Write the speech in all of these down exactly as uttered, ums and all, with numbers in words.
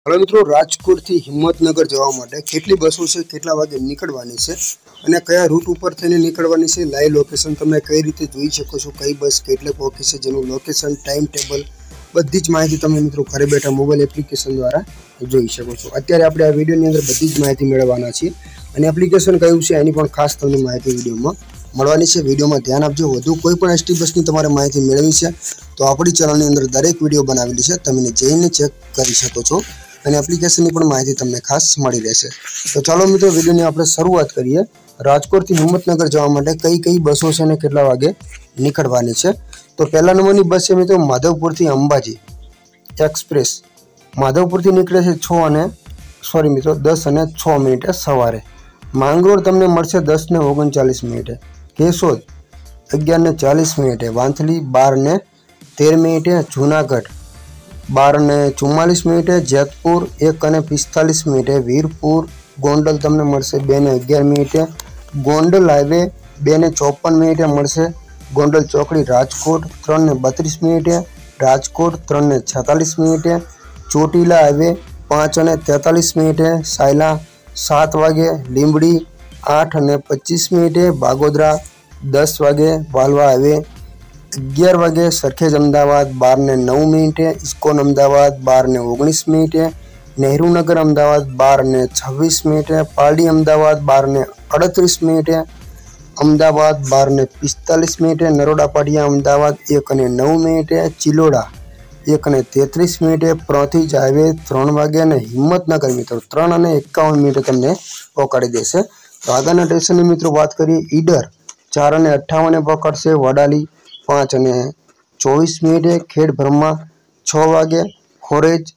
Hello मित्रों, राजकोट थी हिम्मतनगर जवा माटे કેટલી બસો છે, કેટલા વાગે નીકળવાની છે અને કયા રૂટ ઉપર થઈને નીકળવાની છે, લાઈવ લોકેશન તમે કઈ રીતે જોઈ શકો છો, કઈ બસ કેટલે પહોંચી છે, જેનું લોકેશન, ટાઈમ ટેબલ બધી જ માહિતી તમે મિત્રો ઘરે બેઠા મોબાઈલ એપ્લિકેશન દ્વારા જોઈ શકો છો। અત્યારે આપણે આ વિડિયોની અંદર બધી જ માહિતી મેળવવાના છીએ અને એપ્લિકેશન કયું છે એની પણ ખાસ તમને માહિતી વિડિયોમાં મળવાની છે। વિડિયોમાં ધ્યાન આપજો। વધુ કોઈ પણ એસટી બસની તમારે માહિતી મેળવવી છે તો આપણી ચેનલની અંદર દરેક વિડિયો બનાવેલી છે, તમે જઈને ચેક કરી શકો છો અને એપ્લિકેશનની પણ માહિતી તમને ખાસ મળી રહેશે। તો ચાલો મિત્રો વિડિયોની આપણે શરૂઆત કરીએ। રાજકોટથી હિંમતનગર જવા માટે કઈ કઈ બસો છે અને કેટલા વાગે નીકળવાની છે। તો પહેલા નંબરની બસ છે મિત્રો માધવપુરથી અંબાજી एक्सप्रेस। माधवपुरથી નીકળે છે છ અને સોરી મિત્રો દસ અને છ મિનિટે સવારે। માંગરોળ તમને મળશે દસ ને ઓગણચાલીસ મિનિટે। કેશોદ અગિયાર ને ચાલીસ મિનિટે। વાંથલી બાર ને તેર મિનિટે। જૂનાગઢ बार ने चुम्मालीस मिनिटे। जेतपुर एक ने पिस्तालीस मिनिटे। वीरपुर गोंडल तमने मळशे बे ने अगियार मिनिटे। गोंडल हाईवे बे ने चौपन मिनिटे मळशे। गोंडल चौकड़ी राजकोट त्रण ने बत्रीस मिनिटे। राजकोट त्रण ने छतालीस मिनिटे। ચોટીલા हाईवे पांच ने तेतालीस मिनिटे। सायला सात वागे। લીંબડી आठ ने पच्चीस मिनिटे। बागोदरा दस वागे। वालवा हाईवे अगियार वागे। सरखेज अमदावाद बार ने नौ मिनिटे। इस्कोन अमदावाद बार ने ओगनीस मिनिटे। नेहरू नगर अमदावाद बार ने छवीस मिनिटे। पारडी अमदावाद बार ने अड़तरीस मिनिटे। अमदावाद बार ने पिस्तालीस मिनिटे। नरोड़ा पाटिया अमदावाद एक ने नौ मिनिटे। चिलोड़ा एक ने तेतरीस मिनिटे। प्रोथीज हाईवे त्रण वागे ने हिम्मतनगर मित्रों त्रण ने एकावन मिनिटे तमने पकड़ी देशे। तो आगळना स्टेशननी मित्रों बात करिए ईडर चार ने अठावन पकड़शे। वडाली पांच ने चौवीस मिनिटे। खेड़ ब्रह्मा छ वागे। खोरेज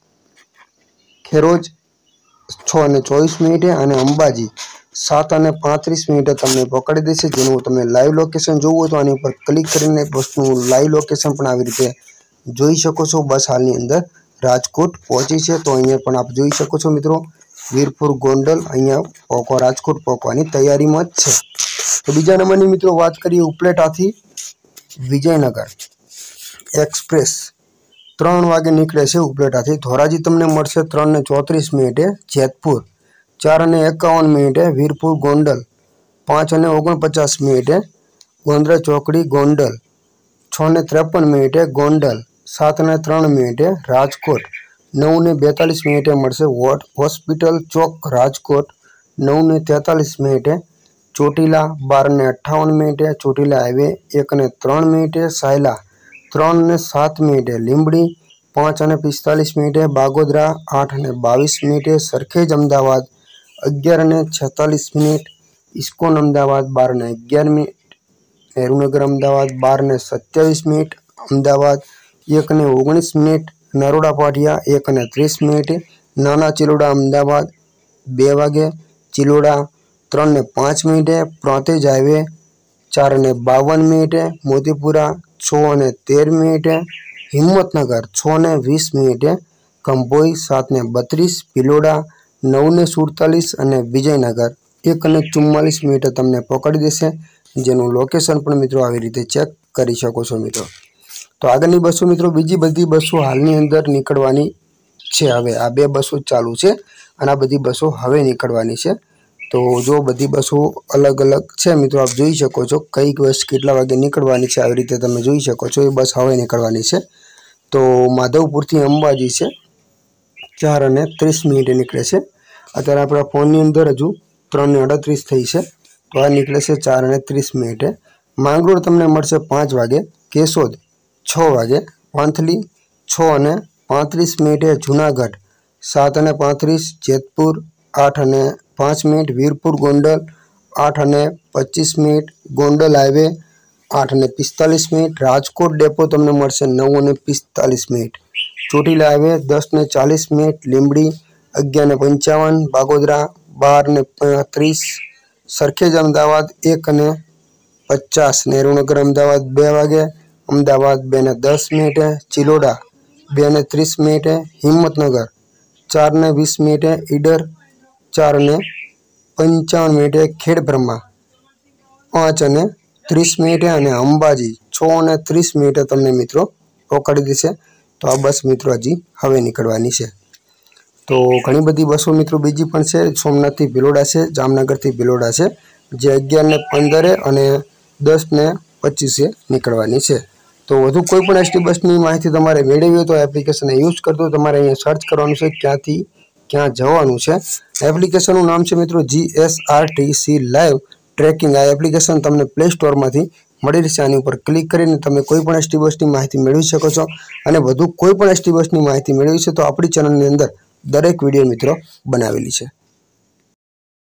खेरोज छ ने चौवीस मिनिटे और अंबाजी सात ने पैंतीस मिनिटे तमने पकड़ी देशे। जेनुं तमे लाइव लोकेशन जोवुं होय तो आनी पर क्लिक करीने बसनुं लाइव लोकेशन पण आवी रीते जोई शको छो। बस हालनी अंदर राजकोट पहोंची छे तो अहींया पण आप जोई शको छो मित्रों। वीरपुर गोंडल अहींया पोको राजकोट पोकवानी तैयारीमां ज छे। तो बीजा नंबरनी मित्रों वात करीए उपलेटाथी विजयनगर एक्सप्रेस त्रण वागे निकळे छे उपलेटाथी। धोराजी तमने मळशे त्रण ने चौतरीस मिनिटे। जेतपुर चार ने एकावन मिनिटे। वीरपुर गोंडल पांच ने ओगणपचास मिनिटे। गोंद्रा चौकड़ी गोंडल छ ने त्रेपन मिनिटे। गोंडल सात ने त्रण मिनिटे। राजकोट नौ ने बेतालीस मिनिटे मळशे। होस्पिटल चौक राजकोट नौ ने तेतालीस मिनिटे। ચોટીલા बार ने अठावन मिनिटे। ચોટીલા हाईवे एक ने त्रण मिनिटे। सायला त्रण ने सात मिनिटे। લીંબડી पांच ने पिस्तालीस मिनिटे। बागोदरा आठ ने बावीस मिनिटे। सरखेज अमदावाद अगियार ने छतालीस मिनिट। इस्कोन अमदावाद बार ने अगियार मिनिट। नेहरूनगर अमदावाद बार ने सत्यावीस मिनिट। अमदावाद एक ने ओगनीस मिनिट। नरोड़ा पाटिया एक ने तीस मिनिट। नाना चिलोड़ा अमदावाद बे वागे। चिलोड़ा त्रण ने पांच मिनिटे। प्रोथेज हाईवे चार ने बावन मिनिटे। मोतीपुरा छ ने तेर मिनिटे। हिम्मतनगर छ ने वीस मिनिटे। कंभोई सात ने बत्रीस। पिलोड़ा नौ ने सुड़तालीस और विजयनगर एक ने चुम्मालीस मिनिटे तमने पकड़ी देशे। जेनुं लोकेशन पण मित्रों आवी रीते चेक करी शको छो मित्रों। तो आगळनी बसो मित्रों बीजी बधी बसो हालनी अंदर निकळवानी छे। हवे आ बे बसो चालू छे अने आ बधी बसो हवे निकळवानी छे। तो जो बधी बसो अलग अलग है मित्रों आप जोई शको छो कई बस केटला वागे निकळवानी छे आ रीते तमे जोई शको छो। ए बस हवे निकळवानी छे। तो माधवपुरथी अंबाजी छे चार ने तीस मिनिटे निकळे छे। अत्यारे आपणा फोननी अंदर हजू त्रण ने अड़तरीस थई छे तो आ निकळे छे चार ने तीस मिनिटे। માંગરોળ तमने मळशे पांच वागे। केशोद छ वागे। वांथली छ ने पैंतीस मिनिटे। जूनागढ़ सात ने पैंतीस। जेतपुर आठ ने पांच मिनिट। वीरपुर गोंडल आठ ने पच्चीस मिनिट। गोंडल हाईवे आठ ने पिस्तालीस मिनिट। राजकोट डेपो तमने मळशे नौ ने पिस्तालीस मिनिट। ચોટીલા हाईवे दस ने चालीस मिनिट। લીંબડી अगियार ने पंचावन। बागोदरा बार ने तीस। सरखेज अमदावाद एक ने पचास। नेहरूनगर अमदावाद बे वागे। अमदावाद बे ने दस मिनिटे। चिलोड़ा बे ने तीस मिनिटे। हिम्मतनगर चार ने वीस मिनिटे। ईडर चार ने पंचावन मिनिटे। खेड़ ब्रह्मा पांच ने तीस मिनिटे और अंबाजी छ ने तीस मिनिटे तमने मित्रों पकड़ी देशे। तो आ बस मित्रों हजी हवे निकळवानी छे। तो घणी बधी बसों मित्रों बीजी पण छे। सोमनाथ थी भिलोड़ा छे, जामनगर थी भिलोड़ा छे, जे अगियार ने पंदर अने दस ने पच्चीस निकळवानी छे। तो वधु कोईपण एसटी बसनी माहिती तमारे मेळवी होय तो एप्लिकेशन यूज करतो तमारे अहींया सर्च करवानुं छे क्यांथी क्या जवानुं छे। एप्लिकेशननुं नाम छे मित्रों G S R T C live tracking. आ एप्लिकेशन तमने प्ले स्टोर मांथी मळी रहेशे। आनी उपर क्लिक करीने तमे कोईपण एसटी बसनी माहिती मेळवी शको छो। अने वधु कोईपण एसटी बसनी माहिती मेळवी छे तो आपणी चेनलनी अंदर दरेक विडियो मित्रों बनावेली छे।